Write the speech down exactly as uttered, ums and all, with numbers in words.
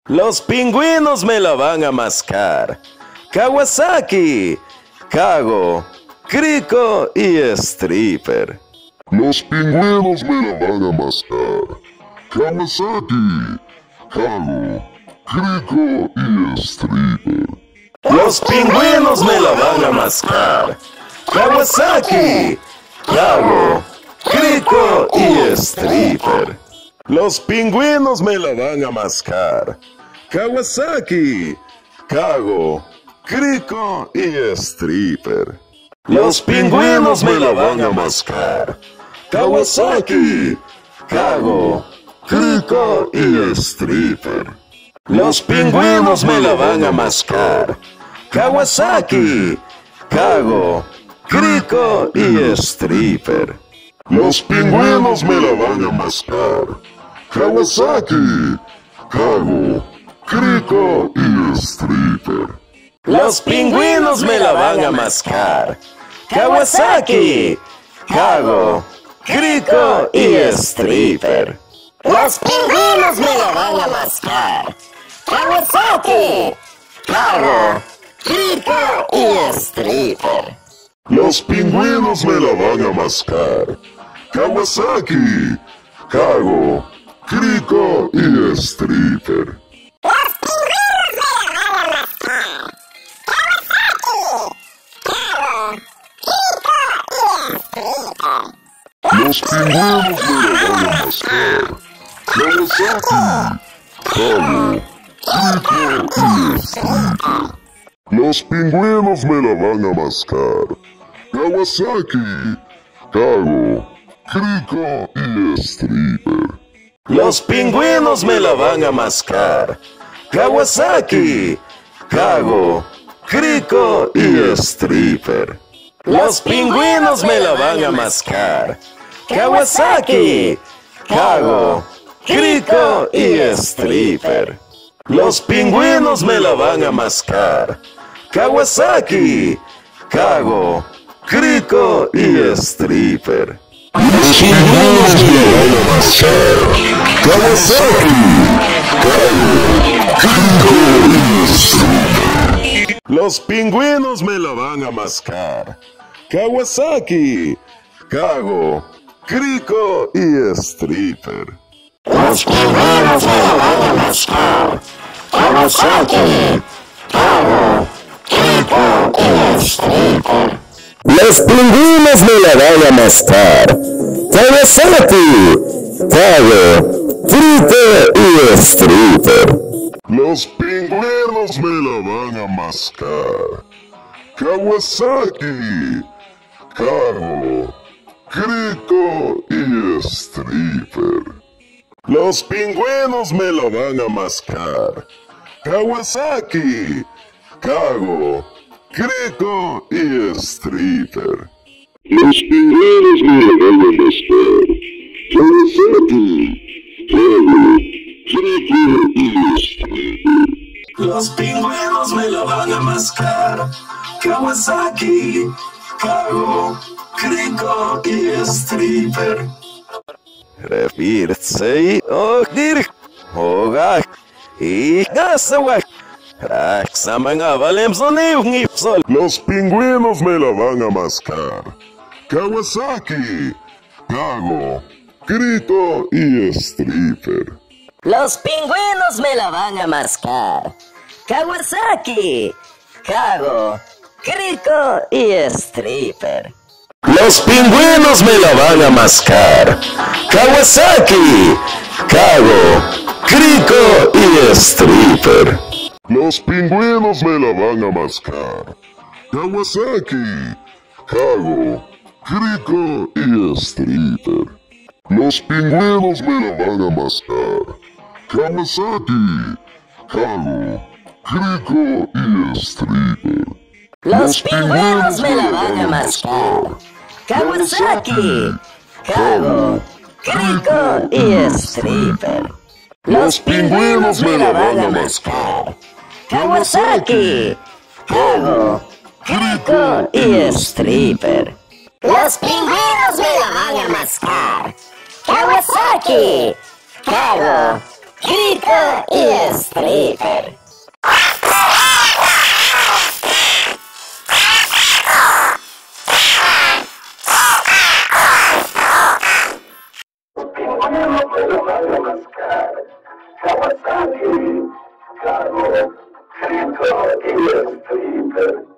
Los pingüinos me la van a mascar. Kawasaki, Kago, Crico y Stripper. Los pingüinos me la van a mascar. Kawasaki, Kago, Crico y Stripper. Los pingüinos me la van a mascar. Kawasaki, Kago, Crico y Stripper. Los pingüinos me la van a mascar. Kawasaki, Kago, Crico y Stripper. Los pingüinos me la van a mascar. Kawasaki, Kago, Crico y Stripper. Los pingüinos me la van a mascar. Kawasaki, Kago, Crico y Stripper. Los pingüinos me la van a mascar. Kawasaki, Kago, Crico y Stripper. Los pingüinos me la van a mascar. Kawasaki, Kago, Crico y Stripper. Los pingüinos me la van a mascar. Kawasaki, Kago, Crico y Stripper. Los pingüinos me la van a mascar. Kawasaki, Kago, Crico y Stripper. Los pingüinos me la van a mascar. Kawasaki, Kago, Crico y Stripper. Los pingüinos me la van a mascar. Kawasaki, Kago, Crico y Stripper. Los pingüinos me la van a mascar. Kawasaki, Kago, Crico y Stripper. Los pingüinos me la van a mascar. Kawasaki, Kago, Crico y Stripper. Los pingüinos me la van a mascar. Kawasaki, Kago, Crico y Stripper. Los pingüinos me la van a mascar. Kawasaki, Kago, Crico y Stripper. Los pingüinos me la van a mascar. Kawasaki, Kago, Crico y Stripper. Los pingüinos me la van a mascar. Kawasaki, Kago, Crico y Stripper. Los pingüinos me la van a mascar. Kawasaki, Kago, Crico y Stripper. Los pingüinos me la van a mascar. Kawasaki, Kago, Crico y Stripper. Los pingüinos me la van a mascar. Kawasaki, Kago, Crico y Stripper. Los pingüinos me la van a mascar. Kawasaki, Kago, Crico y Stripper. Los pingüinos me la van a mascar. Kawasaki, Kago, Crico y Stripper. Repirse och dir hoga i gasawak. Raksaman avalemson i ungipsol. Los pingüinos me la van a mascar. Kawasaki, Kago, Crico y Stripper. Los pingüinos me la van a mascar. Kawasaki, Kago, Crico y Stripper. Los pingüinos me la van a mascar. Kawasaki, Kago, Crico y Stripper. Los pingüinos me la van a mascar. Kawasaki, Kago, Crico y Stripper. Los pingüinos me la van a mascar. Kawasaki, Kago, Crico y Stripper. Los pingüinos me la van a mascar. Kawasaki, Kago, Crico y Stripper. Los pingüinos me la van a mascar. Kawasaki, Kago, Crico y Stripper. Los pingüinos me la van a mascar. Kawasaki, Kago, Crico y Stripper. Mascar, Kawasaki, Kago, Crico y Stripper.